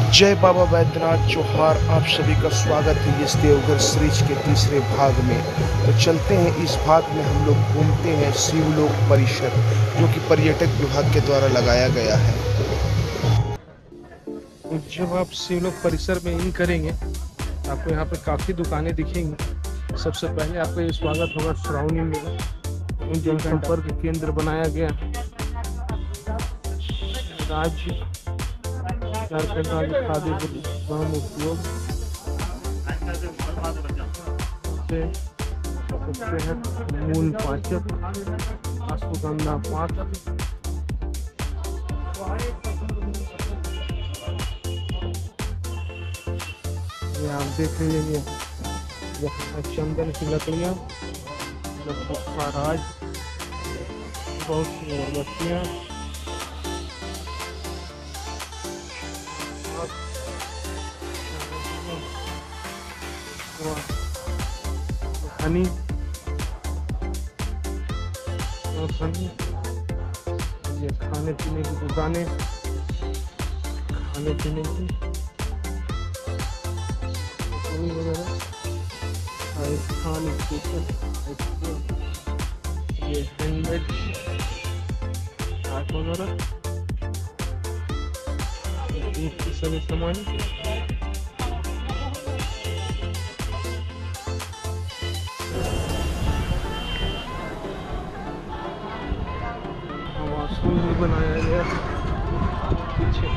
जय बाबा बैद्यनाथ जोहार। आप सभी का स्वागत है इस देवघर सीरीज के तीसरे भाग में। तो चलते हैं, इस भाग में हम लोग घूमते हैं शिवलोक परिसर, जो कि पर्यटक विभाग के द्वारा लगाया गया है। जब आप शिवलोक परिसर में इन करेंगे आपको यहाँ पे काफ़ी दुकानें दिखेंगी। सबसे पहले आपका ये स्वागत होगा श्रावणी मेला, जनसंपर्क केंद्र बनाया गया राज्य झारखंड राज्य खाद्य ग्राम उद्योग से मूल पाचक अश्वगंधा पाक। ये आप देख लीजिए, यहाँ चंदन की लकड़ियाँ, राज, बहुत सी अगरबत्तियाँ, हनी, ये खाने पीने की दुकानें, खाने पीने की वगैरह, राजस्थान स्टेशन, ये हैंडमेड आर्ट वगैरह, सभी सामान। बनाया गया पीछे।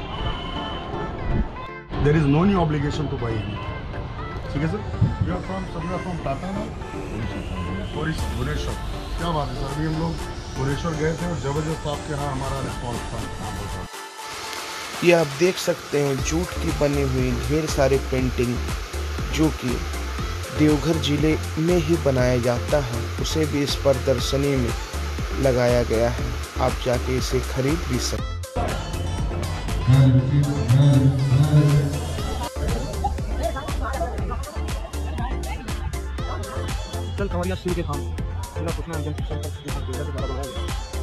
There is no new obligation to buy anything. ठीक है सर? You are from Tata ना? भुवनेश्वर। क्या बात है सर? अभी हम लोग भुवनेश्वर गए थे और जबरदस्त आपके यहाँ हमारा रिस्पॉन्स था। ये आप देख सकते हैं जूट की बनी हुई ढेर सारे पेंटिंग, जो कि देवघर जिले में ही बनाया जाता है, उसे भी इस प्रदर्शनी में लगाया गया है। आप जाके इसे खरीद भी सकते हैं। चल कंवरिया शिव के धाम पूछना है।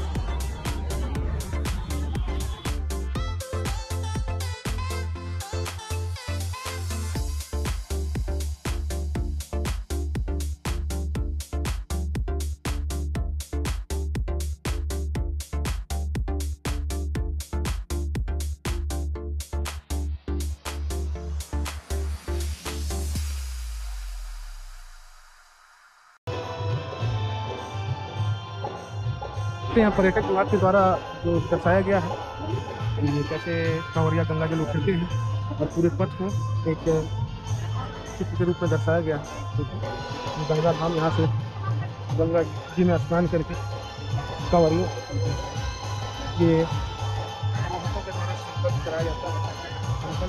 यहाँ पर्यटक विभाग के द्वारा जो दर्शाया गया है, ये कैसे कांवरिया गंगा जल उठते हैं और पूरे पथ को एक चित्र के रूप में दर्शाया गया है। गंगा धाम, यहाँ से गंगा जी में स्नान करके कांवरियों ये के द्वारा संपर्क कराया जाता है।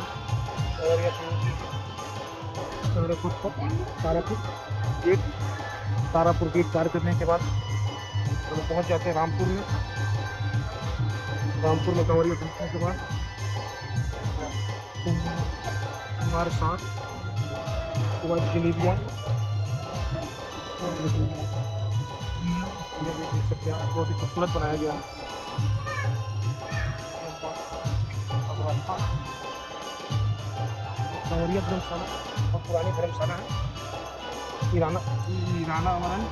तारापुर गेट पार करने के बाद तो पहुंच जाते हैं रामपुर में। रामपुर में कांवरिया पहुंचने के बाद हमारे साथ जलेबियाँ बहुत ही खूबसूरत बनाया गया। कांवरिया धर्मशाला बहुत पुरानी धर्मशाला है। ईराना अमरन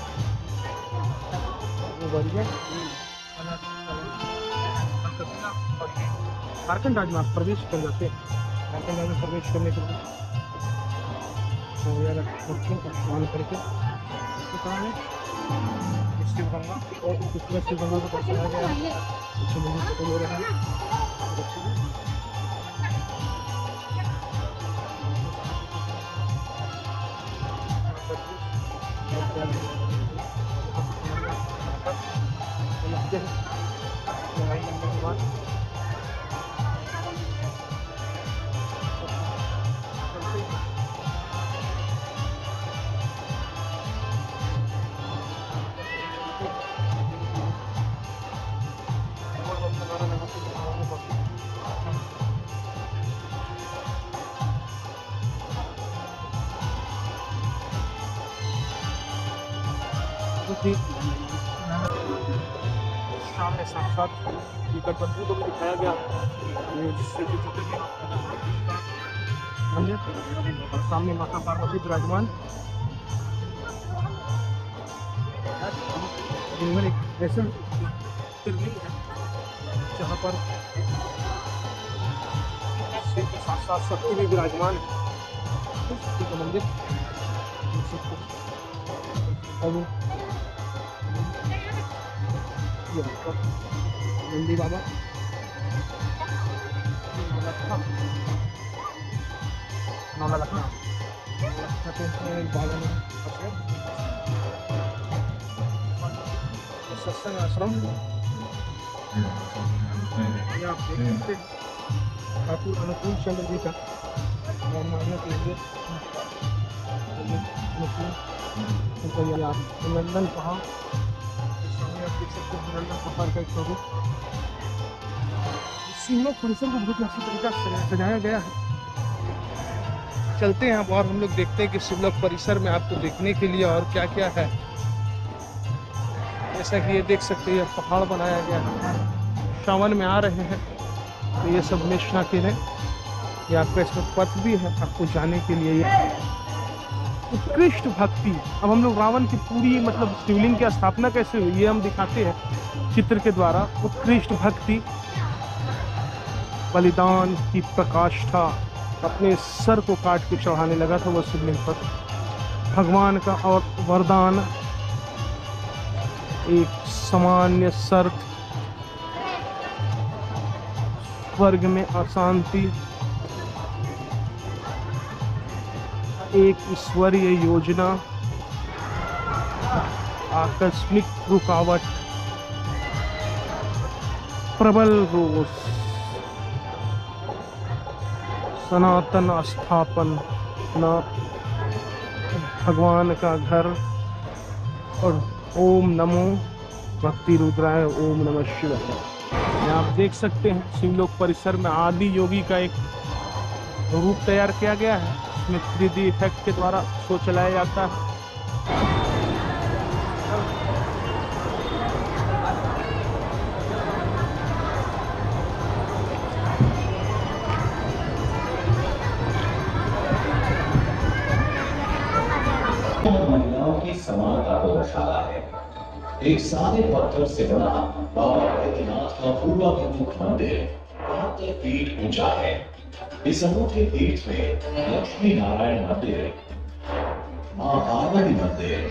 झारखंड राज्य में प्रवेश कर जाते हैं। झारखंड राज्य में प्रवेश करने के लिए स्नान करके शिव गंगा और शिव गंगा को दर्शाया गया है। फोटो ले रहे हैं। सामने साक्षात गणपति को भी दिखाया गया, ये जिससे मंदिर और सामने माता पार्वती विराजमान। एक ऐसा ज्योतिर्लिंग है जहाँ पर शिव के साथ साथ शक्ति भी विराजमान है। शक्ति का मंदिर नंदी बाबा नौला लखना सत्संग आश्रम आप देख सकते हैं ठाकुर अनुकूल चंद्र जी का मानने के लिए नंदन पहाड़ सामने आप देख सकते हैं, नंदन पहाड़ का एक स्वरूप शिवलोक परिसर को बहुत अच्छी तरीके से सजाया गया है। चलते हैं अब और हम लोग देखते हैं कि शिवलोक परिसर में आपको देखने के लिए और क्या क्या है। जैसा कि ये देख सकते हैं पहाड़ बनाया गया है, श्रावण में आ रहे हैं तो ये सब निष्ठा के हैं। ये आपका इसमें पथ भी है आपको जाने के लिए। ये उत्कृष्ट भक्ति, अब हम लोग रावण की पूरी मतलब शिवलिंग की स्थापना कैसे हुई ये हम दिखाते हैं चित्र के द्वारा। उत्कृष्ट भक्ति, बलिदान की प्रकाष्ठा, अपने सर को काट के चढ़ाने लगा था वो शिवलिंग पर। भगवान का और वरदान, एक सामान्य शर्त, स्वर्ग में अशांति, एक ईश्वरीय योजना, आकस्मिक रुकावट, प्रबल रोष, सनातन स्थापन, भगवान का घर और ओम नमो भक्ति रुद्राय, ओम नमः शिवाय। आप देख सकते हैं शिवलोक परिसर में आदि योगी का एक रूप तैयार किया गया है। इसमें 3D इफेक्ट के द्वारा शो चलाया जाता है। महिलाओं की समानता को दर्शाता है। एक सादे पत्थर से बना बाबा बैद्यनाथ का पूर्वाभिमुख मंदिर 72 फीट ऊंचा है। इस अनूठे तीर्थ में लक्ष्मी नारायण मंदिर, मां पार्वती मंदिर,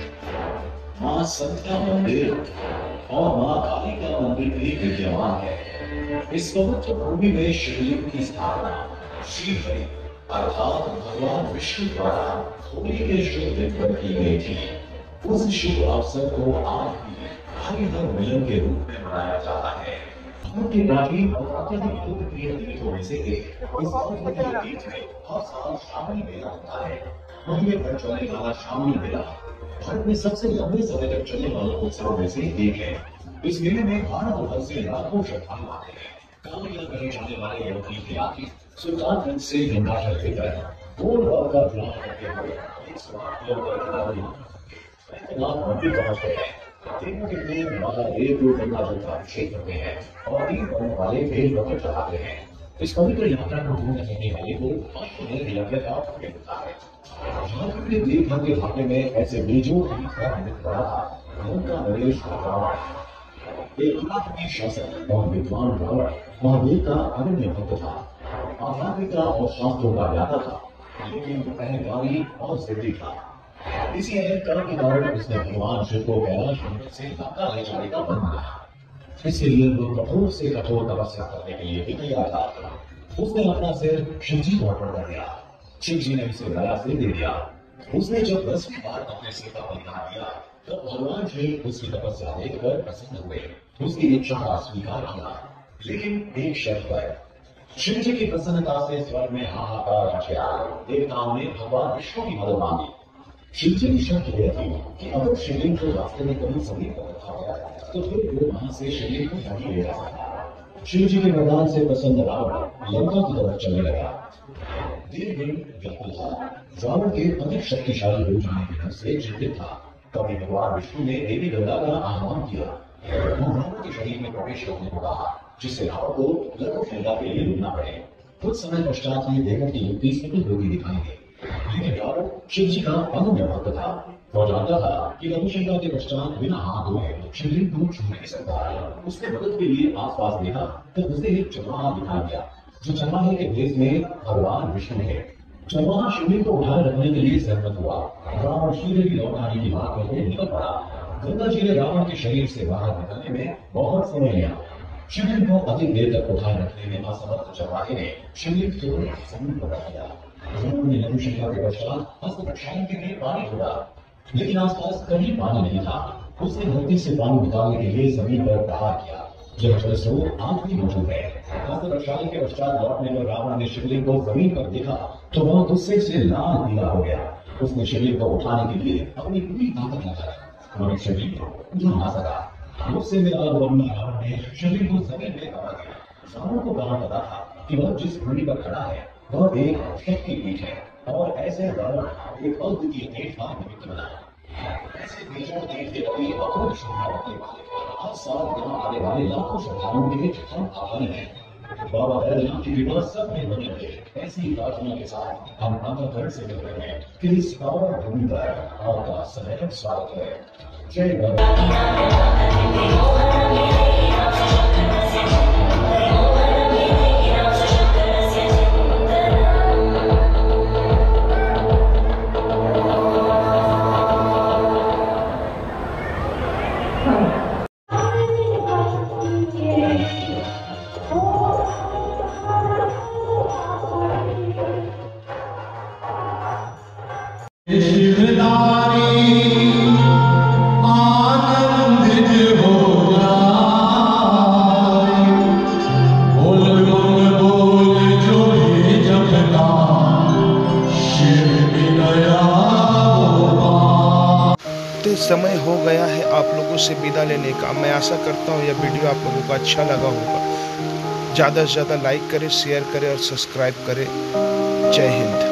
मां संध्या मंदिर और मां काली का मंदिर भी विद्यमान है। इस पवित्र भूमि में शिवलिंग की स्थापना श्रीहरि अर्थात भगवान विष्णु द्वारा होली के शुभ दिन पर की गई थी। उस शुभ अवसर को आज भी हरिहर मिलन के रूप में मनाया जाता है। भारत के प्राचीन और अत्यधिक लोकप्रिय तीर्थों में से एक इस अद्भुत तीर्थ में हर साल श्रावणी मेला होता है। महीने भर चलने वाला श्रावणी मेला भारत में सबसे लंबे समय तक चलने वाले उत्सवों में से एक है। इस मेले में भारत भर से लाखों श्रद्धालु आते हैं। कांवड़िया कहे जाने वाले यह तीर्थयात्री सुल्तानगंज से गंगा जल लेकर गोल बाग का प्रयाण करते हुए 108 किलोमीटर बैद्यनाथ मंदिर पहुंचते हैं। देखो कितने हमारा एक दो गंगा जल का अभिषेक करते हैं और 3 बनने वाले बेल पत्र चढ़ाते हैं। इस पवित्र यात्रा को पूर्ण करने वाले को अश्वमेध यज्ञ का फल मिलता है। झारखंड के देवघर के भाग्य में ऐसे बीजों की खनित पड़ा था। उनका नरेश रावण एक पराक्रमी शासक और विद्वान रावण महादेव का अनन्य भक्त था। आध्यात्मिकता और शास्त्रों का ज्ञाता था, लेकिन अहंकारी और जिद्दी था। इसी अहंकार के कारण उसने भगवान शिव को कैलाश पर्वत से लंका ले जाने का मन बनाया। इसके लिए वो कठोर से कठोर तपस्या करने के लिए भी तैयार था। उसने अपना सिर शिव जी को अर्पण कर दिया। शिव जी ने उसे दया से दे दिया। उसने जब 10वीं बार अपने सिर का बलिदान दिया तब भगवान शिव उसकी तपस्या देखकर प्रसन्न हुए, उसकी इच्छा का स्वीकार किया, लेकिन एक शर्त पर। शिव जी की प्रसन्नता से स्वर्ग में हाहाकार मच गया। देवताओं ने भगवान विष्णु की मदद मांगी। शिव जी की शर्त यह थी कि अगर शिवलिंग को रास्ते में कभी समीप पर रखा गया तो फिर वो वहां से शिवलिंग को नहीं ले जा सकता। शिव जी के मैदान से प्रसन्न रावण लंका की तरफ चलने लगा। देवगण व्याकुल था। रावण के अधिक शक्तिशाली हो जाने के डर से चिंतित था। तभी भगवान विष्णु ने देवी गंगा का आह्वान किया रावण के शरीर में प्रवेश करने को कहा, जिससे रावण को लघुशंका के लिए रुकना पड़े। कुछ समय पश्चात ये देवों की युक्ति सफल होती दिखाई दी, लेकिन रावण शिव जी का अनन्य भक्त था। वो जानता था कि लघुशंका के पश्चात बिना हाथ धोए शिवलिंग को छू नहीं सकता। उसने मदद के लिए आसपास देखा तो उसे एक चरवाहा दिखाई दिया, जो चरवाहे के भेष में भगवान विष्णु है। चरवाहा शिवलिंग को उठाए रखने के लिए सहमत हुआ। रावण शिवलिंग की लौट आने की बात करके निकल पड़ा। गंगा जी ने रावण के शरीर से बाहर निकलने में बहुत समय लिया। शिवलिंग को अधिक देर तक उठाए रखने में असमर्थ चरवाहे ने शिवलिंग को जमीन पर रख दिया। रावण ने लघुशंका के पश्चात हस्त प्रक्षालन के लिए पानी छोड़ा, लेकिन आसपास कहीं पानी नहीं था। उसने धरती से पानी निकालने के लिए जमीन पर प्रहार किया। जब जल स्रोत आज भी मौजूद है। हस्त प्रक्षालन के पश्चात लौटने पर रावण ने शिवलिंग को जमीन पर देखा तो वह गुस्से से लाल पीला हो गया। उसने शिवलिंग को उठाने के लिए अपनी पूरी ताकत लगाई, मगर शिवलिंग को उठा ना सका। गुस्से में आग बना रावण ने शिवलिंग को जमीन में दबा दिया। रावण को कहा पता था कि वह जिस भूमि पर खड़ा है वह एक शक्तिपीठ है, और ऐसे रावण एक अद्वितीय देव का निमित्त बना। ऐसे बेजोड़ देव देवती अखंड श्रद्धा रखने वाले हर साल यहाँ आने वाले लाखों श्रद्धालुओं के हम आभारी हैं। बाबा बैद्यनाथ की कृपा सब में बनी रहे, ऐसी प्रार्थना के साथ हम अंतःकरण से मिल रहे हैं कि इस पावन भूमि पर आपका सदैव स्वागत है। जय समय हो गया है आप लोगों से विदा लेने का। मैं आशा करता हूँ यह वीडियो आप लोगों को अच्छा लगा होगा। ज़्यादा से ज़्यादा लाइक करें, शेयर करें और सब्सक्राइब करें। जय हिंद।